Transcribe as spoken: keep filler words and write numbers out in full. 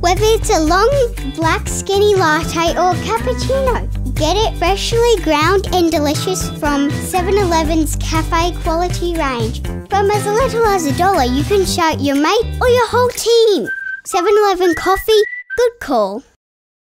Whether it's a long, black, skinny latte or cappuccino, get it freshly ground and delicious from seven eleven's cafe quality range. From as little as a dollar, you can shout your mate or your whole team. seven eleven Coffee, good call.